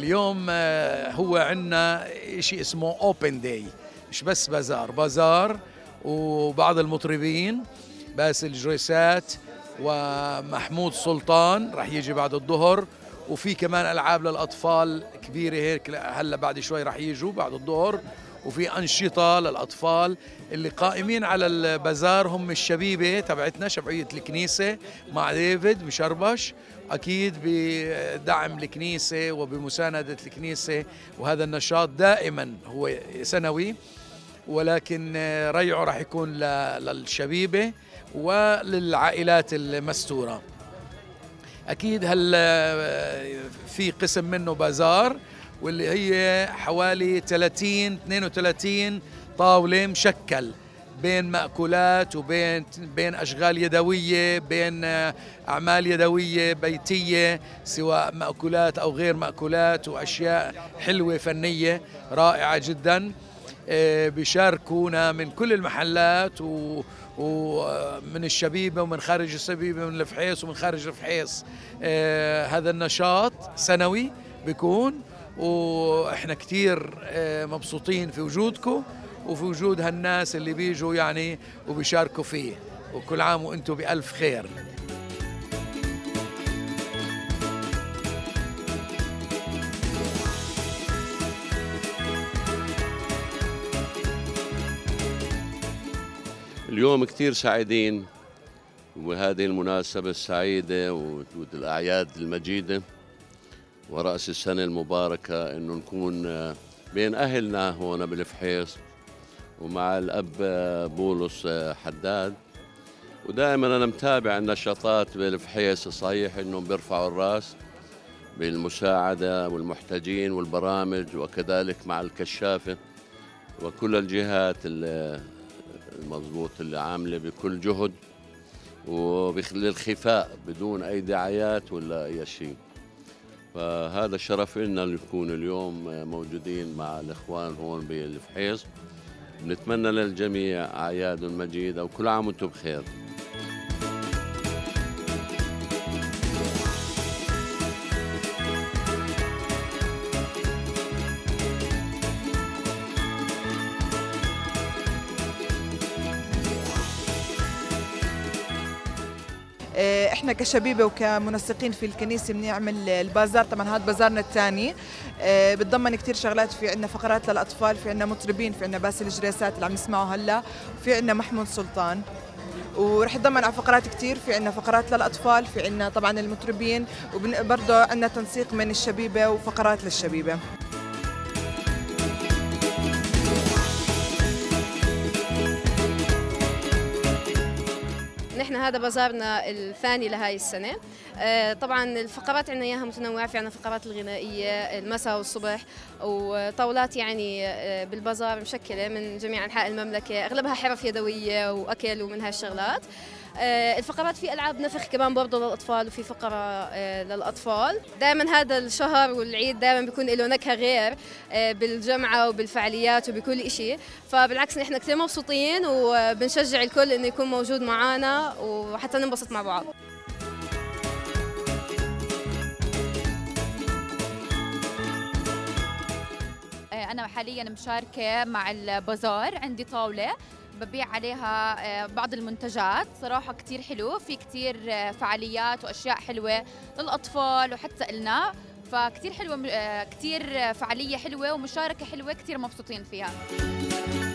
اليوم هو عندنا شيء اسمه اوبن داي، مش بس بازار وبعض المطربين باسل جريسات ومحمود سلطان راح يجي بعد الظهر، وفي كمان ألعاب للأطفال كبيرة هيك هلا بعد شوي راح يجوا بعد الظهر، وفي أنشطة للأطفال. اللي قائمين على البازار هم الشبيبة تبعتنا، شبعية الكنيسة مع ديفيد مشربش، أكيد بدعم الكنيسة وبمساندة الكنيسة، وهذا النشاط دائما هو سنوي، ولكن ريعه راح يكون للشبيبة وللعائلات المستورة. أكيد في قسم منه بازار، واللي هي حوالي 32 طاولة مشكل بين مأكولات وبين أشغال يدوية، بين أعمال يدوية بيتية سواء مأكولات أو غير مأكولات، وأشياء حلوة فنية رائعة جدا. بيشاركونا من كل المحلات ومن الشبيبة ومن خارج الشبيبة، من الفحيص ومن خارج الفحيص. هذا النشاط سنوي بيكون، وإحنا كتير مبسوطين في وجودكم وفي وجود هالناس اللي بيجوا يعني وبيشاركوا فيه، وكل عام وانتم بألف خير. اليوم كثير سعيدين وهذه المناسبة السعيدة والأعياد المجيدة ورأس السنة المباركة، إنه نكون بين أهلنا هون بالفحيص ومع الأب بولس حداد. ودائما أنا متابع النشاطات بالفحيص، صحيح إنهم بيرفعوا الرأس بالمساعدة والمحتاجين والبرامج، وكذلك مع الكشافة وكل الجهات المضبوط اللي عاملة بكل جهد وللخفاء بدون أي دعايات ولا أي شيء. فهذا شرف لنا نكون اليوم موجودين مع الإخوان هون بالفحيص. نتمنى للجميع أعياد مجيدة وكل عام وانتم بخير. احنا كشبيبه وكمنسقين في الكنيسه بنعمل البازار. طبعا هذا بازارنا الثاني، بتضمن كثير شغلات. في عندنا فقرات للاطفال، في عندنا مطربين، في عندنا باسل جريسات اللي عم نسمعه هلا، في عندنا محمود سلطان، ورح يتضمن على فقرات كثير. في عندنا فقرات للاطفال، في عندنا طبعا المطربين، وبرضه عندنا تنسيق من الشبيبه وفقرات للشبيبه. نحن هذا بازارنا الثاني لهاي السنة. طبعا الفقرات عندنا اياها متنوعة، في عندنا فقرات الغنائية المساء والصبح، وطاولات يعني بالبازار مشكلة من جميع أنحاء المملكة، أغلبها حرف يدوية وأكل ومن هالشغلات. الفقرات في ألعاب نفخ كمان برضه للأطفال، وفي فقرة للأطفال. دائما هذا الشهر والعيد دائما بيكون له نكهة غير بالجمعة وبالفعاليات وبكل إشي، فبالعكس نحن كثير مبسوطين وبنشجع الكل إنه يكون موجود معنا وحتى ننبسط مع بعض. أنا حاليا مشاركة مع البازار، عندي طاولة ببيع عليها بعض المنتجات. صراحة كتير حلو، في كتير فعاليات وأشياء حلوة للأطفال وحتى إلنا، فكتير حلوة، كتير فعالية حلوة ومشاركة حلوة، كتير مبسوطين فيها.